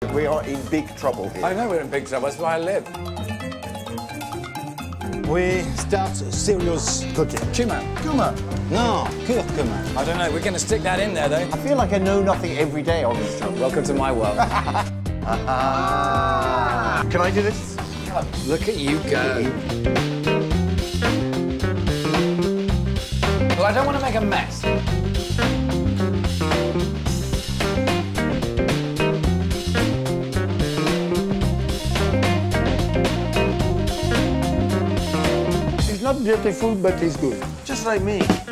We are in big trouble here. I know we're in big trouble, that's where I live. We start serious cooking. Cumin. Cumin. No, curcuma. I don't know, we're going to stick that in there, though. I feel like I know nothing every day on this job. Welcome to my world. Can I do this? Look at you go. Well, I don't want to make a mess. It's not beautiful, but it's good. Just like me.